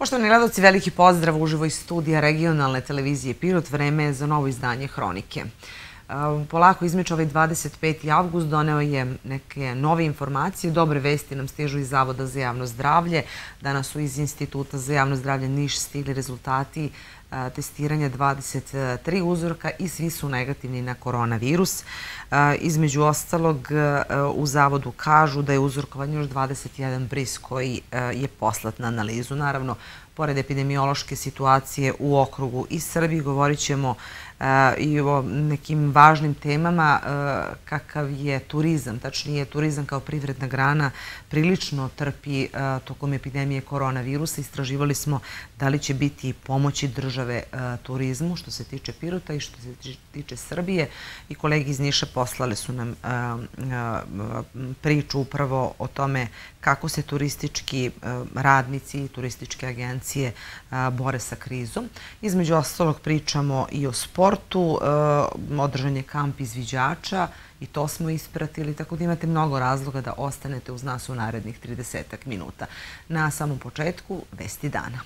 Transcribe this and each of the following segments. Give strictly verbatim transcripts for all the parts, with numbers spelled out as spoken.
Poštovani gledalci, veliki pozdrav uživo iz studija regionalne televizije Pirot. Vreme je za novo izdanje Hronike. Polako izmiče ovaj dvadeset peti avgust, doneo je neke nove informacije. Dobre vesti nam stižu iz Zavoda za javno zdravlje. Danas su iz Instituta za javno zdravlje Niš stigli rezultati testiranja dvadeset tri uzorka i svi su negativni na koronavirus. Između ostalog, u Zavodu kažu da je uzorkovan još dvadeset jedan bris koji je poslat na analizu. Naravno, pored epidemiološke situacije u okrugu i Srbiji, govorit ćemo i o nekim važnim temama kakav je turizam. Tačnije, turizam kao privredna grana prilično trpi tokom epidemije koronavirusa. Istraživali smo da li će biti pomoći države turizmu što se tiče Pirota i što se tiče Srbije. I kolegi iz Niša poslali su nam priču upravo o tome kako se turistički radnici i turističke agencije bore sa krizom. Između ostalog pričamo i o sportu, održan je kamp izviđača i to smo ispratili, tako da imate mnogo razloga da ostanete uz nas u narednih tridesetak minuta. Na samom početku, vesti dana.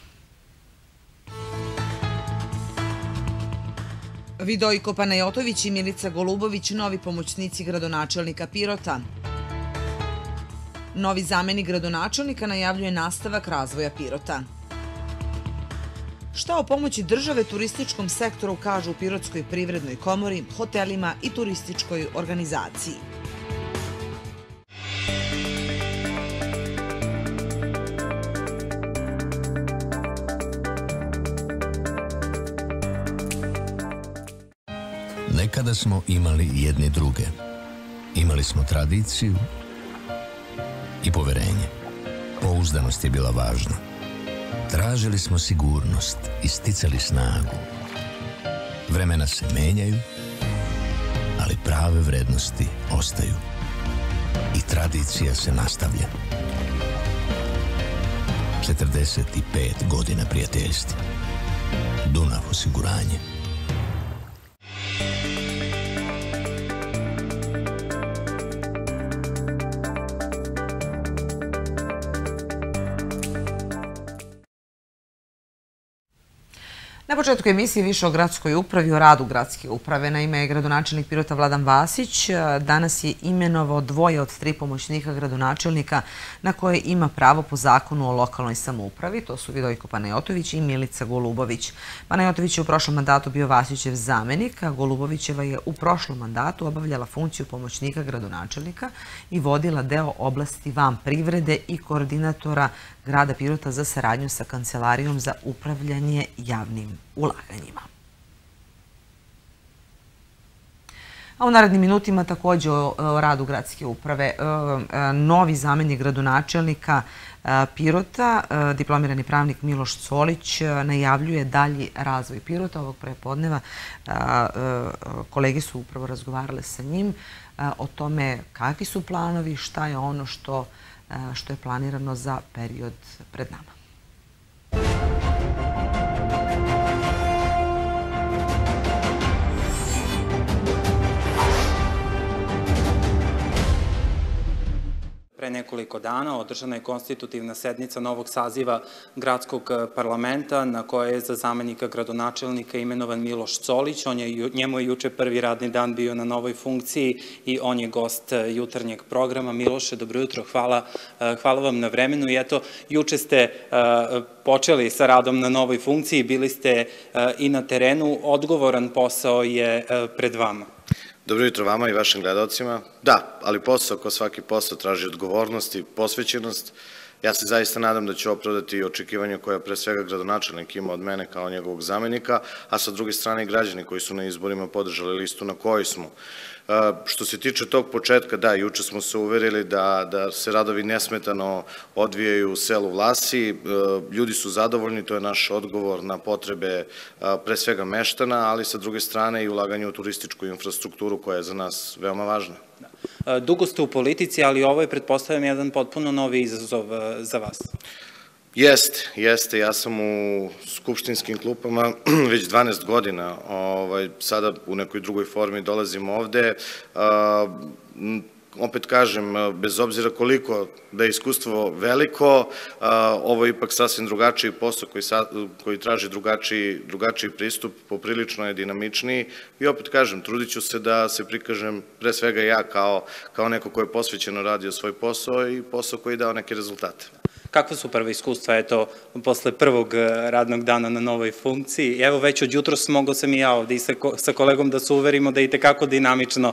Vidojko Panajotović i Milica Golubović, novi pomoćnici gradonačelnika Pirota. Novi zamenik gradonačelnika najavljuje nastavak razvoja Pirota. Šta o pomoći države turističkom sektoru kažu u Pirotskoj privrednoj komori, hotelima i turističkoj organizaciji? Nekada smo imali jedni druge. Imali smo tradiciju i poverenje. Pouzdanost je bila važna. Tražili smo sigurnost i sticali snagu. Vremena se menjaju, ali prave vrednosti ostaju. I tradicija se nastavlja. četrdeset pet godina prijateljstva. Dunav osiguranje. Na početku emisije više o gradskoj upravi, o radu gradske uprave. Naime, gradonačelnik Pirota Vladan Vasić danas je imenovao dvoje od tri pomoćnika gradonačelnika na koje ima pravo po zakonu o lokalnoj samoupravi. To su Vidojko Panajotović i Milica Golubović. Panajotović je u prošlom mandatu bio Vasićev zamenik, a Golubovićeva je u prošlom mandatu obavljala funkciju pomoćnika gradonačelnika i vodila deo oblasti van privrede i koordinatora grada Pirota za saradnju sa Kancelarijom za upravljanje javnim ulaganjima. A u narednim minutima također o radu gradske uprave. Novi zamenik gradonačelnika Pirota, diplomirani pravnik Miloš Colić, najavljuje dalji razvoj Pirota. Ovog prepodneva kolege su upravo razgovarale sa njim o tome kakvi su planovi, šta je ono što što je planirano za period pred nama. Pre nekoliko dana održana je konstitutivna sednica novog saziva gradskog parlamenta na kojoj je za zamenika gradonačelnika imenovan Miloš Colić. On je, njemu je juče prvi radni dan bio na novoj funkciji i on je gost jutarnjeg programa. Miloše, dobro jutro, hvala, hvala vam na vremenu. I eto, juče ste počeli sa radom na novoj funkciji, bili ste i na terenu, odgovoran posao je pred vama. Dobro jutro vama i vašim gledalcima. Da, ali posao, kao svaki posao, traži odgovornost i posvećenost. Ja se zaista nadam da ću opravdati očekivanja koje pre svega gradonačelnik ima od mene kao njegovog zamenika, a sa druge strane i građani koji su na izborima podržali listu na kojoj smo. Što se tiče tog početka, da, juče smo se uverili da se radovi nesmetano odvijaju u selu Vlasi. Ljudi su zadovoljni, to je naš odgovor na potrebe pre svega meštana, ali sa druge strane i ulaganje u turističku infrastrukturu koja je za nas veoma važna. Dugo ste u politici, ali ovo je, pretpostavljam, jedan potpuno novi izazov za vas. Jeste, jeste. Ja sam u skupštinskim klupama već dvanaest godina. Sada u nekoj drugoj formi dolazim ovde. opet kažem, bez obzira koliko da je iskustvo veliko, ovo je ipak sasvim drugačiji posao koji traži drugačiji pristup, poprilično je dinamičniji i opet kažem, trudit ću se da se prikažem pre svega ja kao neko ko je posvećeno radio svoj posao i posao koji je dao neke rezultate. Kakva su prva iskustva, eto, posle prvog radnog dana na novoj funkciji? Evo, već od jutros mogao sam i ja ovde i sa kolegom da se uverimo da je itekako dinamično,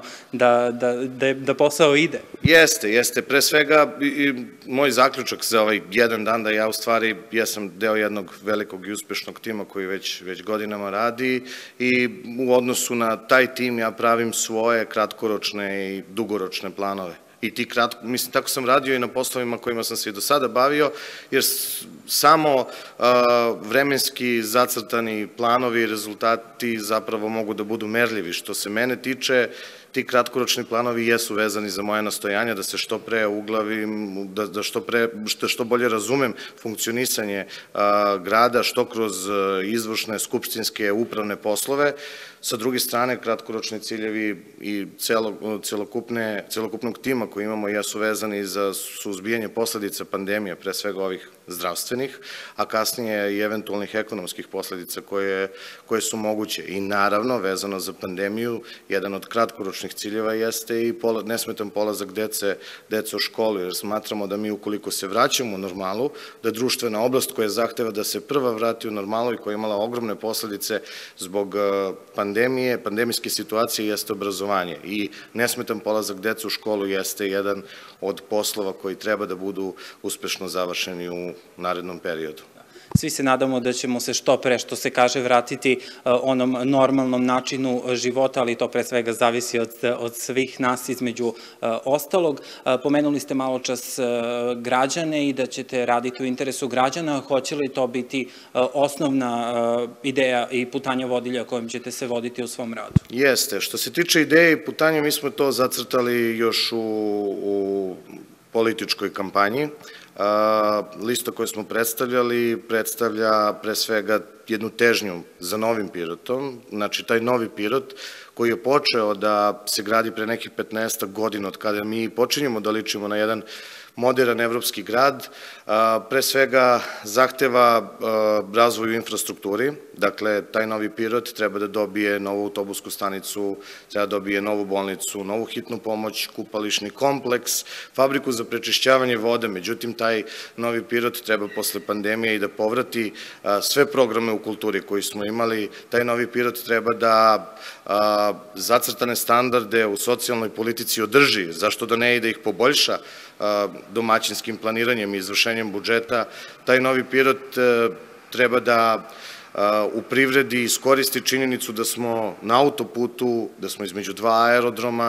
da posao ide. Jeste, jeste. Pre svega, moj zaključak za ovaj jedan dan da ja u stvari jesam deo jednog velikog i uspešnog tima koji već godinama radi i u odnosu na taj tim ja pravim svoje kratkoročne i dugoročne planove. I ti kratko, mislim, tako sam radio i na poslovima kojima sam se i do sada bavio, jer samo vremenski zacrtani planovi i rezultati zapravo mogu da budu merljivi. Što se mene tiče, ti kratkoročni planovi jesu vezani za moje nastojanja da se što pre uglavim, da što bolje razumem funkcionisanje grada, što kroz izvršne, skupštinske, upravne poslove. Sa druge strane, kratkoročni ciljevi i celokupnog tima koji imamo jesu vezani za suzbijanje posledica pandemije, pre svega ovih zdravstvenih, a kasnije i eventualnih ekonomskih posledica koje su moguće. I naravno, vezano za pandemiju, jedan od kratkoročnih ciljeva jeste i nesmetan polazak dece u školu, jer smatramo da mi ukoliko se vraćamo u normalu, da društvena oblast koja zahteva da se prva vrati u normalu i koja je imala ogromne posledice zbog pandemije, pandemijske situacije jeste obrazovanje i nesmetan polazak dece u školu jeste jedan od poslova koji treba da budu uspešno završeni u narednom periodu. Svi se nadamo da ćemo se što pre, što se kaže, vratiti onom normalnom načinu života, ali to pre svega zavisi od svih nas između ostalog. Pomenuli ste malo čas građane i da ćete raditi u interesu građana. Hoće li to biti osnovna ideja i putanja vodilja kojom ćete se voditi u svom radu? Jeste. Što se tiče ideje i putanja, mi smo to zacrtali još u političkoj kampanji. Lista koju smo predstavljali predstavlja pre svega jednu težnju za Novim Pirotom, znači taj Novi Pirot koji je počeo da se gradi pre nekih petnaestak godina od kada mi počinjemo da ličimo na jedan modern evropski grad, pre svega zahteva razvoj u infrastrukturi, dakle taj Novi Pirot treba da dobije novu autobusku stanicu, treba da dobije novu bolnicu, novu hitnu pomoć, kupališni kompleks, fabriku za prečišćavanje vode, međutim taj Novi Pirot treba posle pandemije i da povrati sve programe u kulturi koji smo imali, taj Novi Pirot treba da zacrtane standarde u socijalnoj politici održi, zašto da ne i da ih poboljša domaćinskim planiranjem i izvršenjem budžeta. Taj Novi Pirot treba da u privredi iskoristi činjenicu da smo na autoputu, da smo između dva aerodroma,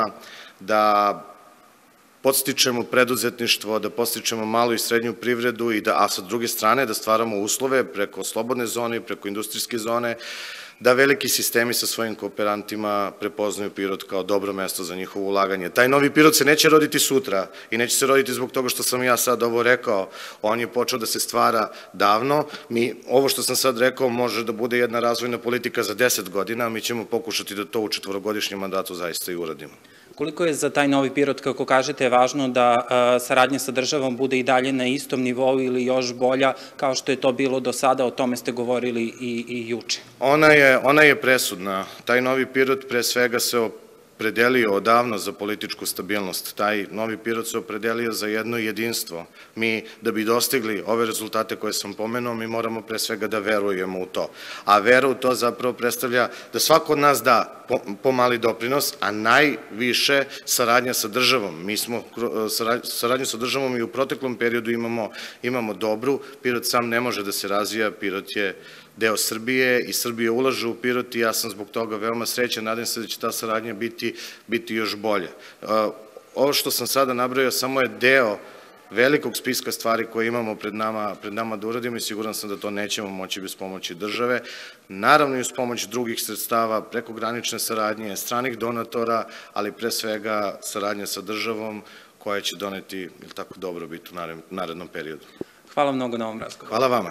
da podstičemo preduzetništvo, da podstičemo malu i srednju privredu, a sa druge strane da stvaramo uslove preko slobodne zone i preko industrijske zone, da veliki sistemi sa svojim kooperantima prepoznaju Pirot kao dobro mesto za njihovo ulaganje. Taj Novi Pirot se neće roditi sutra i neće se roditi zbog toga što sam ja sad ovo rekao. On je počeo da se stvara davno. Ovo što sam sad rekao može da bude jedna razvojna politika za deset godina, a mi ćemo pokušati da to u četvorogodišnjem mandatu zaista i uradimo. Koliko je za taj Novi Pirot, kako kažete, važno da saradnja sa državom bude i dalje na istom nivou ili još bolja, kao što je to bilo do sada, o tome ste govorili i juče? Ona je presudna. Taj Novi Pirot pre svega se opredelio odavno za političku stabilnost. Taj Novi Pirot se opredelio za jedno jedinstvo. Mi, da bi dostigli ove rezultate koje sam pomenuo, mi moramo pre svega da verujemo u to. A vera u to zapravo predstavlja da svako od nas da pomali doprinos, a najviše saradnja sa državom. Mi smo saradnju sa državom i u proteklom periodu imamo dobru. Pirot sam ne može da se razvija, Pirot je deo Srbije i Srbije ulaže u Pirot i ja sam zbog toga veoma srećan, nadam se da će ta saradnja biti još bolje. Ovo što sam sada nabrojao samo je deo velikog spiska stvari koje imamo pred nama da uradimo i siguran sam da to nećemo moći bez pomoći države. Naravno i uz pomoć drugih sredstava, prekogranične saradnje, stranih donatora, ali pre svega saradnja sa državom koja će doneti ili tako dobrobit u narednom periodu. Hvala mnogo na ovom razgovoru. Hvala vama.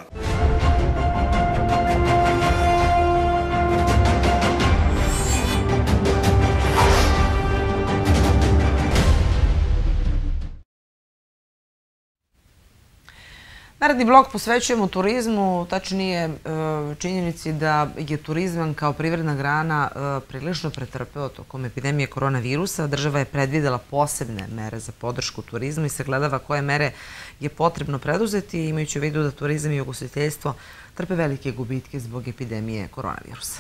Naredni blok posvećujemo turizmu, tačnije činjenici da je turizam kao privredna grana prilično pretrpeo tokom epidemije koronavirusa. Država je predvidela posebne mere za podršku turizmu i sagledava koje mere je potrebno preduzeti, imajući u vidu da turizam i ugostiteljstvo trpe velike gubitke zbog epidemije koronavirusa.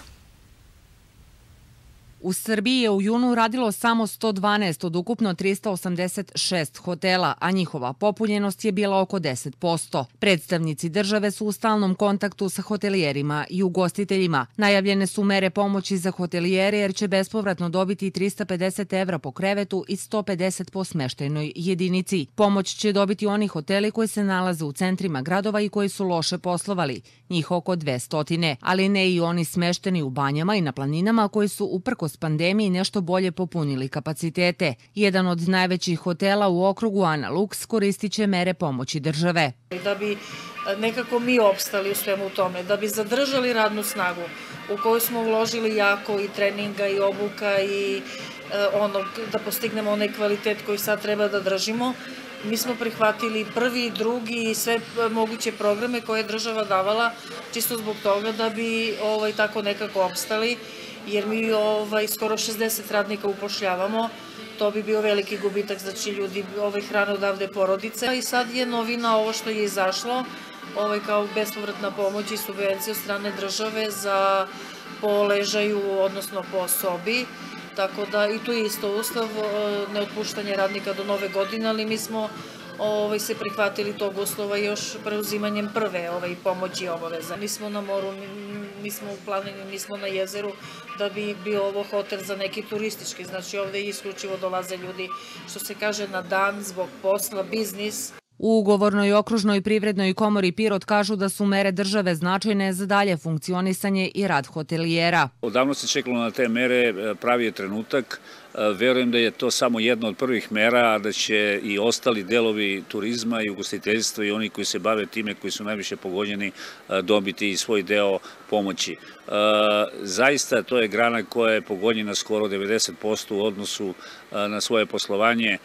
U Srbiji je u junu radilo samo sto dvanaest od ukupno trista osamdeset šest hotela, a njihova popunjenost je bila oko deset posto. Predstavnici države su u stalnom kontaktu sa hotelijerima i ugostiteljima. Najavljene su mere pomoći za hotelijere jer će bespovratno dobiti trista pedeset evra po krevetu i sto pedeset po smeštajnoj jedinici. Pomoć će dobiti oni hoteli koji se nalaze u centrima gradova i koji su loše poslovali, njih oko dvesta, ali ne i oni smešteni u banjama i na planinama koji su uprkos pandemiji nešto bolje popunili kapacitete. Jedan od najvećih hotela u okrugu Ana Lux koristit će mere pomoći države. Da bi nekako mi opstali u svemu tome, da bi zadržali radnu snagu u koju smo uložili jako i treninga i obuka i ono, da postignemo onaj kvalitet koji sad treba da držimo. Mi smo prihvatili prvi, drugi i sve moguće programe koje je država davala čisto zbog toga da bi ovaj, tako nekako opstali, jer mi ovaj, skoro šezdeset radnika upošljavamo. To bi bio veliki gubitak, znači ljudi ovaj, hrane odavde porodice. I sad je novina ovo što je izašlo, ovaj, kao bespovratna pomoć i subvencija od strane države za po ležaju, odnosno po sobi. Tako da i tu je isto uslov, neotpuštanje radnika do nove godine, ali mi smo ovaj, se prihvatili tog uslova još preuzimanjem prve ovaj, pomoći i obaveza. Mi smo na moru, mi, mi smo u planini, mi smo na jezeru, da bi bio ovo hotel za neki turistički. Znači ovde isključivo dolaze ljudi, što se kaže, na dan, zbog posla, biznis. U ugovornoj okružnoj privrednoj komori Pirot kažu da su mere države značajne za dalje funkcionisanje i rad hotelijera. Odavno se čekalo na te mere, pravi je trenutak. Verujem da je to samo jedna od prvih mera, a da će i ostali delovi turizma i ugostiteljstva i oni koji se bave time, koji su najviše pogođeni, dobiti i svoj deo pomoći. Zaista to je grana koja je pogođena skoro devedeset posto u odnosu na svoje poslovanje,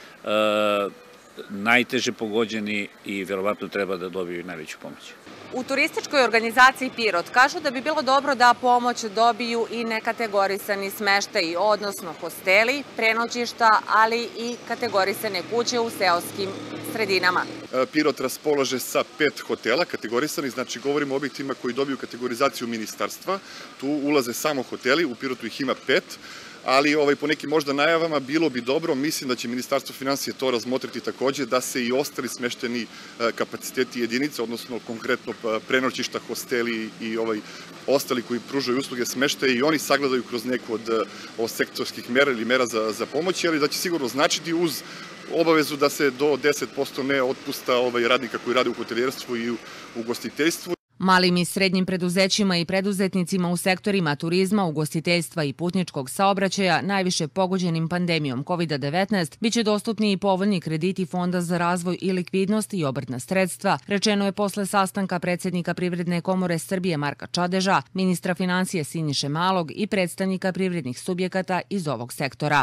najteže pogođeni i verovatno treba da dobiju najveću pomoć. U turističkoj organizaciji Pirot kažu da bi bilo dobro da pomoć dobiju i nekategorisani smeštaji, odnosno hosteli, prenoćišta, ali i kategorisane kuće u seoskim sredinama. Pirot raspolaže sa pet hotela kategorisanih, znači govorimo o objektima koji dobiju kategorizaciju ministarstva. Tu ulaze samo hoteli, u Pirotu ih ima pet. Ali ovaj, po nekim možda najavama bilo bi dobro, mislim da će Ministarstvo finansije to razmotriti takođe, da se i ostali smešteni kapaciteti jedinice, odnosno konkretno prenoćišta, hosteli i ovaj, ostali koji pružaju usluge smeštaja i oni sagledaju kroz neku od, od sektorskih mera ili mera za, za pomoć, ali da će sigurno značiti uz obavezu da se do deset posto ne otpusta ovaj, radnika koji rade u hotelijerstvu i u ugostiteljstvu. Malim i srednjim preduzećima i preduzetnicima u sektorima turizma, ugostiteljstva i putničkog saobraćaja, najviše pogođenim pandemijom kovid devetnaest, biće dostupni i povoljni krediti Fonda za razvoj i likvidnost i obrtna sredstva, rečeno je posle sastanka predsjednika Privredne komore Srbije Marka Čadeža, ministra financije Siniše Malog i predstavnika privrednih subjekata iz ovog sektora.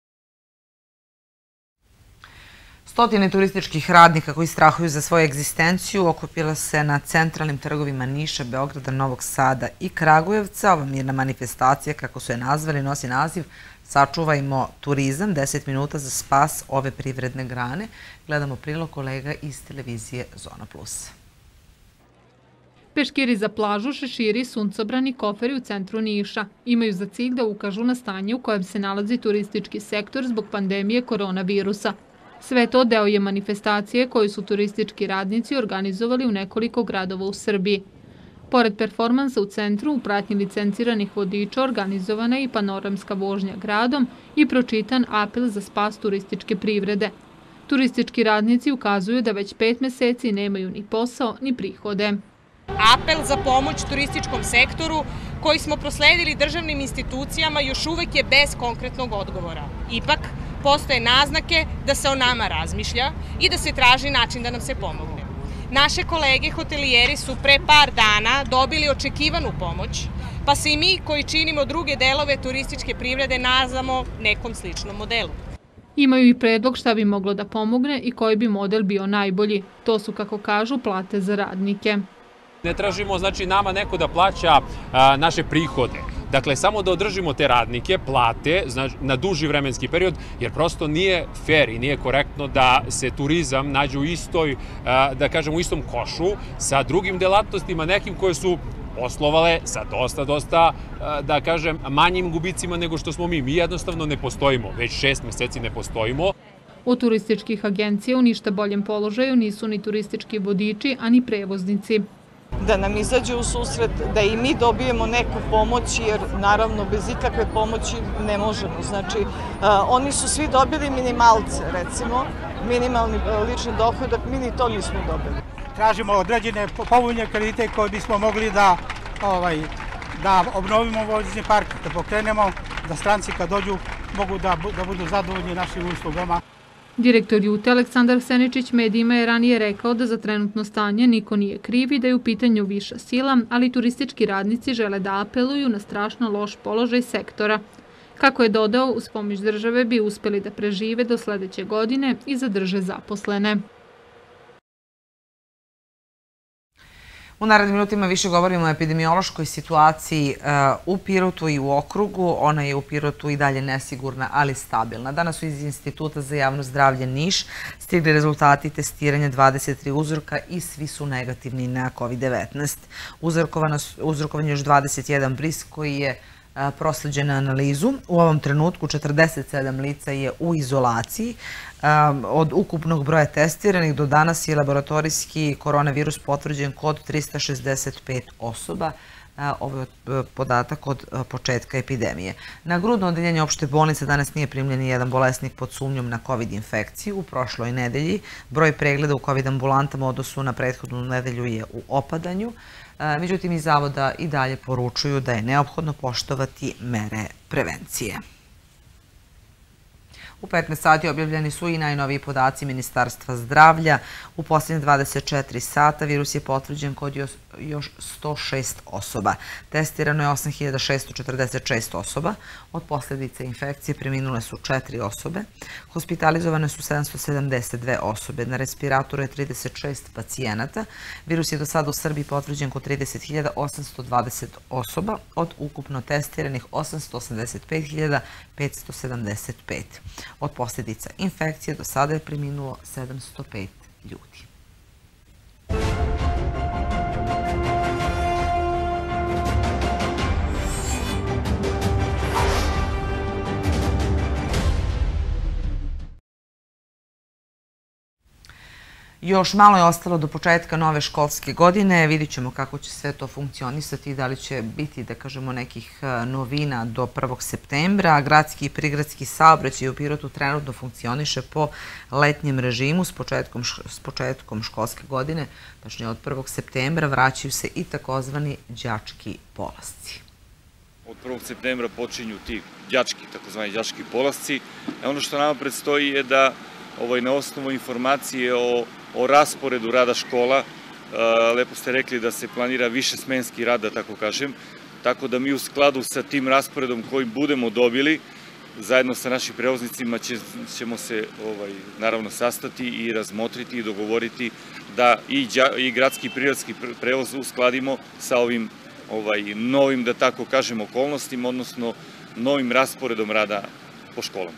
Stotine turističkih radnika koji strahuju za svoju egzistenciju okupila se na centralnim trgovima Niša, Beograda, Novog Sada i Kragujevca. Ova mirna manifestacija, kako su je nazvali, nosi naziv Sačuvajmo turizam, deset minuta za spas ove privredne grane. Gledamo prilog kolega iz televizije Zona Plus. Peškiri za plažu, šeširi, suncobrani, koferi u centru Niša imaju za cilj da ukažu na stanje u kojem se nalazi turistički sektor zbog pandemije koronavirusa. Sve to deo je manifestacije koju su turistički radnici organizovali u nekoliko gradova u Srbiji. Pored performansa u centru, u pratnji licenciranih vodiča organizovana je i panoramska vožnja gradom i pročitan apel za spas turističke privrede. Turistički radnici ukazuju da već pet meseci nemaju ni posao ni prihode. Apel za pomoć turističkom sektoru koji smo prosledili državnim institucijama još uvek je bez konkretnog odgovora. Ipak, postoje naznake da se o nama razmišlja i da se traži način da nam se pomogne. Naše kolege hotelijeri su pre par dana dobili očekivanu pomoć, pa se i mi koji činimo druge delove turističke privrede nazvamo nekom sličnom modelu. Imaju i predlog šta bi moglo da pomogne i koji bi model bio najbolji. To su, kako kažu, plate za radnike. Ne tražimo, znači, nama neko da plaća a, naše prihode. Dakle, samo da održimo te radnike, plate, znači, na duži vremenski period, jer prosto nije fair i nije korektno da se turizam nađe u istoj, a, da kažem, u istom košu sa drugim delatnostima, nekim koje su poslovale sa dosta, dosta, da kažem, manjim gubicima nego što smo mi. Mi jednostavno ne postojimo, već šest meseci ne postojimo. Od turističkih agencija u ništa boljem položaju nisu ni turistički vodiči, a ni prevoznici. Da nam izađe u susret, da i mi dobijemo neku pomoć, jer naravno bez ikakve pomoći ne možemo. Znači, oni su svi dobili minimalce, recimo, minimalni lični dohodak, mi ni to nismo dobili. Tražimo određene povoljne kredite koje bismo mogli da, ovaj, da obnovimo vozni park, da pokrenemo, da stranci kad dođu mogu da, da budu zadovoljni našim uslugama. Direktor Jute Aleksandar Seničić medijima je ranije rekao da za trenutno stanje niko nije kriv i da je u pitanju viša sila, ali turistički radnici žele da apeluju na strašno loš položaj sektora. Kako je dodao, uz pomoć države bi uspeli da prežive do sledeće godine i zadrže zaposlene. U narednim minutima više govorimo o epidemiološkoj situaciji u Pirotu i u okrugu. Ona je u Pirotu i dalje nesigurna, ali stabilna. Danas su iz Instituta za javno zdravlje Niš stigli rezultati testiranja dvadeset tri uzorka i svi su negativni na kovid devetnaest. Uzorkovan je još dvadeset jedan bris koji je prosleđen na analizu. U ovom trenutku četrdeset sedam lica je u izolaciji. Od ukupnog broja testiranih do danas je laboratorijski koronavirus potvrđen kod trista šezdeset pet osoba. Ovo je podatak od početka epidemije. Na grudno odeljenje opšte bolnice danas nije primljen ni jedan bolesnik pod sumnjom na kovid infekciju. U prošloj nedelji broj pregleda u kovid ambulantama u odnosu na prethodnu nedelju je u opadanju. Međutim, iz zavoda i dalje poručuju da je neophodno poštovati mere prevencije. U petnaest sati objavljeni su i najnoviji podaci Ministarstva zdravlja. U posljednje dvadeset četiri sata virus je potvrđen kod još sto šest osoba. Testirano je osam hiljada šesto četrdeset šest osoba. Od posljedice infekcije preminule su četiri osobe. Hospitalizovane su sedamsto sedamdeset dve osobe. Na respiratoru je trideset šest pacijenata. Virus je do sada u Srbiji potvrđen kod trideset hiljada osamsto dvadeset osoba. Od ukupno testiranih osamsto osamdeset pet hiljada petsto sedamdeset pet. Od posljedica infekcije do sada je preminulo sedamsto pet ljudi. Još malo je ostalo do početka nove školske godine. Vidit ćemo kako će sve to funkcionisati i da li će biti, da kažemo, nekih novina do prvog septembra. Gradski i prigradski saobraćaj u Pirotu trenutno funkcioniše po letnjem režimu s početkom, s početkom školske godine. Tačnije od prvog septembra vraćaju se i takozvani đački polasci. Od prvog septembra počinju ti đački, takozvani đački polasci. Ono što nama predstoji je da ovaj, na osnovu informacije o o rasporedu rada škola, lepo ste rekli da se planira više smenski rad, da tako kažem, tako da mi u skladu sa tim rasporedom koji budemo dobili, zajedno sa našim prevoznicima ćemo se naravno sastati i razmotriti i dogovoriti da i gradski i prigradski prevoz uskladimo sa ovim novim, da tako kažem, okolnostima, odnosno novim rasporedom rada po školama.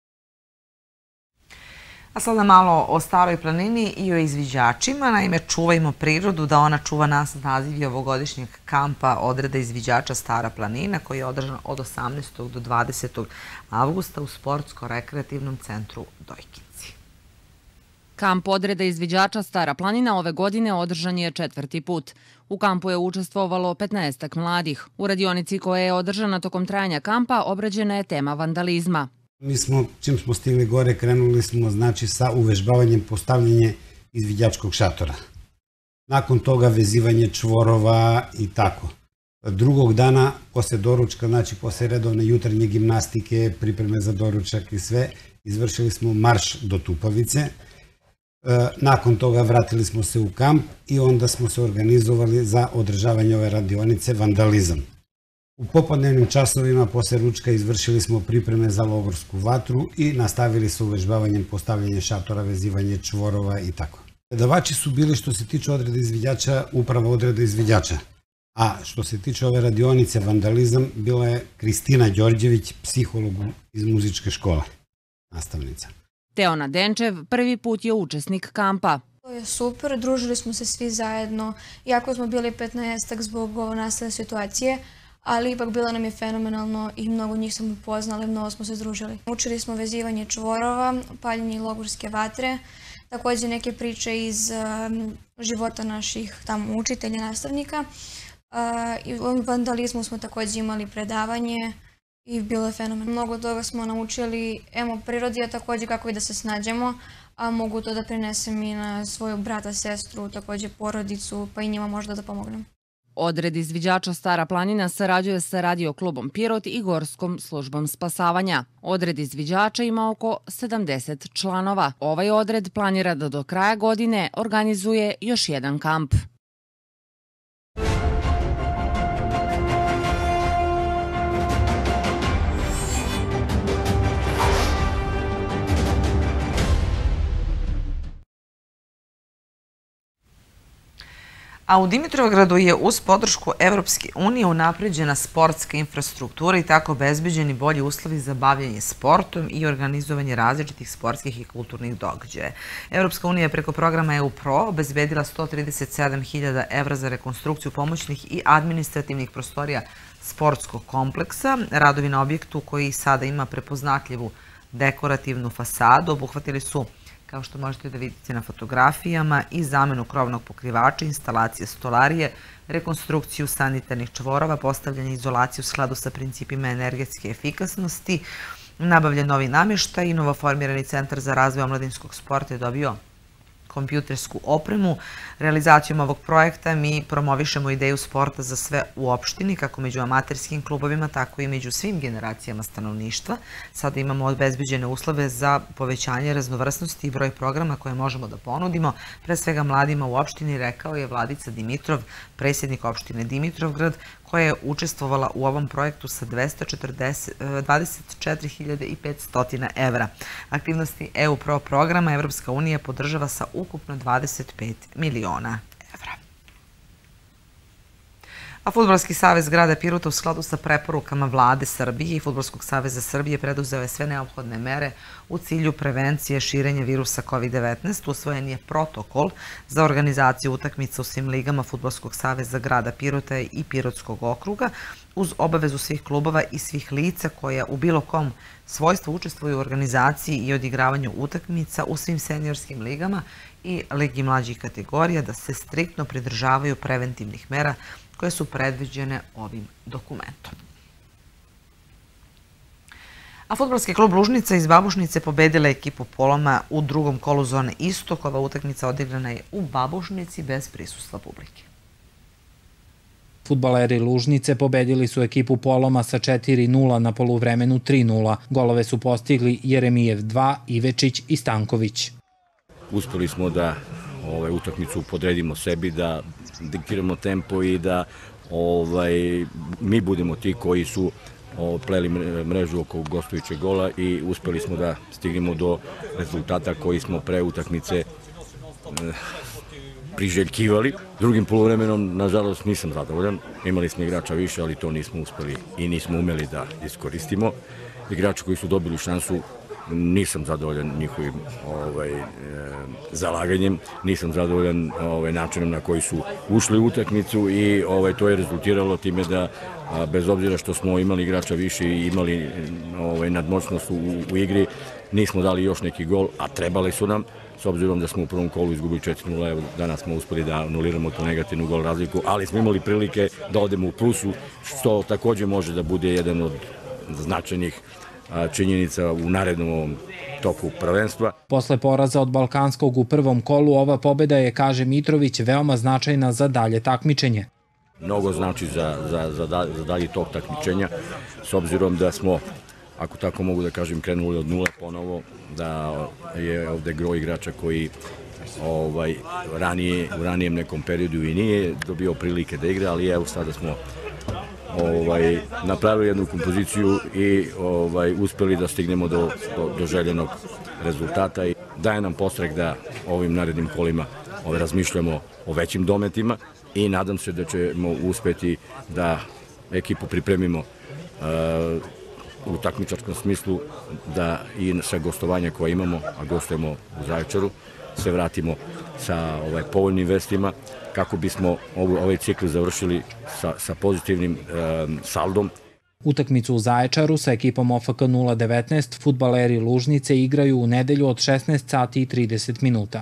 A sada malo o Staroj planini i o izviđačima. Naime, čuvajmo prirodu, da ona čuva nas, naziv je ovogodišnjeg kampa odreda izviđača Stara planina, koji je održan od osamnaestog do dvadesetog avgusta u Sportsko-rekreativnom centru Dojkinci. Kamp odreda izviđača Stara planina ove godine održan je četvrti put. U kampu je učestvovalo petnaestak mladih. U radionici koja je održana tokom trajanja kampa obrađena je tema vandalizma. Mi smo, čim smo stigli gore, krenuli smo znači sa uvežbavanjem postavljanje izviđačkog šatora. Nakon toga vezivanje čvorova i tako. Drugog dana, posle doručka, znači posle redovne jutarnje gimnastike, pripreme za doručak i sve, izvršili smo marš do Tupavice. Nakon toga vratili smo se u kamp i onda smo se organizovali za održavanje ove radionice vandalizam. U popodnevnim časovima posle ručka izvršili smo pripreme za logorsku vatru i nastavili sa uvežbavanjem postavljanja šatora, vezivanje čvorova i tako. Predavači su bili, što se tiče odreda izviđača, upravo odreda izviđača. A što se tiče ove radionice vandalizam, bila je Kristina Đorđević, psiholog iz muzičke škole, nastavnica. Teona Denčev prvi put je učesnik kampa. To je super, družili smo se svi zajedno, iako smo bili petnaestak zbog nastale situacije, ali ipak bilo nam je fenomenalno i mnogo njih smo upoznali, mnogo smo se združili. Učili smo vezivanje čvorova, paljenje logorske vatre, također neke priče iz života naših tamo učitelja, nastavnika. I u vandalizmu smo također imali predavanje i bilo je fenomenalno. Mnogo toga smo naučili, emo prirodi, a također kako i da se snađemo, a mogu to da prinesem i na svoju brata, sestru, također porodicu, pa i njima možda da pomognem. Odred izviđača Stara planina sarađuje sa Radio klubom Pirot i Gorskom službom spasavanja. Odred izviđača ima oko sedamdeset članova. Ovaj odred planira da do kraja godine organizuje još jedan kamp. A u Dimitrovgradu je uz podršku Evropske unije unapređena sportska infrastruktura i tako obezbeđeni bolji uslovi za bavljanje sportom i organizovanje različitih sportskih i kulturnih događaja. Evropska unija je preko programa E U Pro obezbedila sto trideset sedam hiljada evra za rekonstrukciju pomoćnih i administrativnih prostorija sportskog kompleksa. Radovi na objektu koji sada ima prepoznatljivu dekorativnu fasadu obuhvatili su, kao što možete da vidite na fotografijama, i zamenu krovnog pokrivača, instalacije stolarije, rekonstrukciju sanitarnih čvorova, postavljanje izolacije u skladu sa principima energetske efikasnosti, nabavljen novi namještaj i novoformirani centar za razvoj omladinskog sporta je dobio kompjutersku opremu. Realizacijom ovog projekta mi promovišemo ideju sporta za sve u opštini, kako među amaterskim klubovima, tako i među svim generacijama stanovništva. Sada imamo obezbeđene uslove za povećanje raznovrsnosti i broj programa koje možemo da ponudimo, pre svega mladima u opštini, rekao je Vladica Dimitrov, predsjednik opštine Dimitrovgrad, koja je učestvovala u ovom projektu sa dvadeset četiri hiljade petsto evra. Aktivnosti E U Pro programa Evropska unija podržava sa ukupno dvadeset pet miliona evra. A Fudbalski savez grada Pirota u skladu sa preporukama Vlade Srbije i Fudbalskog saveza Srbije preduzeo je sve neophodne mere u cilju prevencije širenja virusa kovid devetnaest. Usvojen je protokol za organizaciju utakmica u svim ligama Fudbalskog saveza grada Pirota i Pirotskog okruga uz obavezu svih klubova i svih lica koja u bilo kom svojstvu učestvuju u organizaciji i odigravanju utakmica u svim seniorskim ligama i ligi mlađih kategorija da se striktno pridržavaju preventivnih mera koje su predviđene ovim dokumentom. A fudbalski klub Lužnica iz Babušnice pobedila ekipu Poloma u drugom kolu zone Istok. Ova utakmica odigrana je u Babušnici bez prisustva publike. Fudbaleri Lužnice pobedili su ekipu Poloma sa četiri nula na poluvremenu tri nula. Golove su postigli Jeremijev dva, Ivečić i Stanković. Uspeli smo da utakmicu podredimo sebi, da diktiramo tempo i da mi budemo ti koji su pleli mrežu oko gostujućeg gola i uspeli smo da stignemo do rezultata koji smo pre utakmice priželjkivali. Drugim poluvremenom, nažalost, nisam zadovoljan. Imali smo igrača više, ali to nismo uspeli i nismo umeli da iskoristimo. Igrači koji su dobili šansu, nisam zadovoljan njihovim zalaganjem, nisam zadovoljan načinom na koji su ušli u utakmicu i to je rezultiralo time da, bez obzira što smo imali igrača više i imali nadmoćnost u igri, nismo dali još neki gol, a trebali su nam, s obzirom da smo u prvom kolu izgubili četiri nula, evo danas smo uspeli da anuliramo tu negativnu gol razliku, ali smo imali prilike da odemo u plusu, što također može da bude jedan od značajnih činjenica u narednom toku prvenstva. Posle poraza od Balkanskog u prvom kolu, ova pobeda je, kaže Mitrović, veoma značajna za dalje takmičenje. Mnogo znači za dalje tok takmičenja, s obzirom da smo, ako tako mogu da kažem, krenuli od nule ponovo, da je ovde gro igrača koji u ranijem nekom periodu i nije dobio prilike da igra, ali evo sada smo ovaj, napravili jednu kompoziciju i ovaj, uspeli da stignemo do, do, do željenog rezultata. I daje nam postrek da ovim narednim kolima ovaj, razmišljamo o većim dometima i nadam se da ćemo uspeti da ekipu pripremimo uh, u takmičarskom smislu, da i sa gostovanja koje imamo, a gostujemo u Zaječaru, se vratimo sa ovaj, povoljnim vestima kako bismo ovaj cikl završili sa, sa pozitivnim um, saldom. Utakmicu u Zaječaru sa ekipom O F K nula devetnaest fudbaleri Lužnice igraju u nedelju od šesnaest sati i trideset minuta.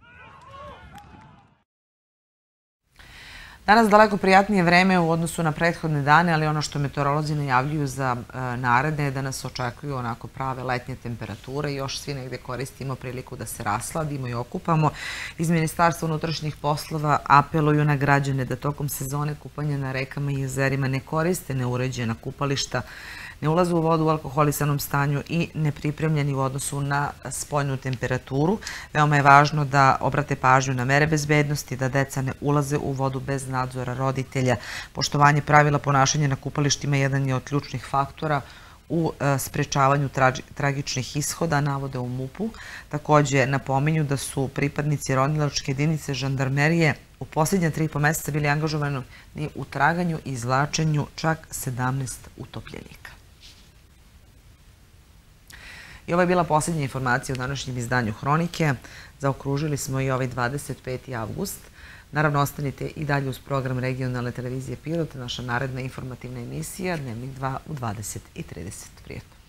Danas daleko prijatnije vreme u odnosu na prethodne dane, ali ono što meteorolozi najavljuju za naredne je da nas očekuju onako prave letnje temperature i još svi negde koristimo priliku da se rasladimo i okupamo. Iz Ministarstva unutrašnjih poslova apeluju na građane da tokom sezone kupanja na rekama i jezerima ne koriste neuređena kupališta, ne ulaze u vodu u alkoholisanom stanju i nepripremljeni u odnosu na spoljnu temperaturu. Veoma je važno da obrate pažnju na mere bezbednosti, da deca ne ulaze u vodu bez nadzora roditelja. Poštovanje pravila ponašanja na kupalištima jedan je od ključnih faktora u sprečavanju tragičnih ishoda, navode u MUP-u. Takođe napominju da su pripadnici ronilačke jedinice žandarmerije u posljednja tri i po meseca bili angažovani u traganju i izvlačenju čak sedamnaest utopljenika. I ovo je bila posljednja informacija o današnjem izdanju Hronike. Zaokružili smo i ovaj dvadeset peti avgust. Naravno, ostanite i dalje uz program regionalne televizije Pirot, naša naredna informativna emisija Dnevnik dva u dvadeset i trideset. Prijetno.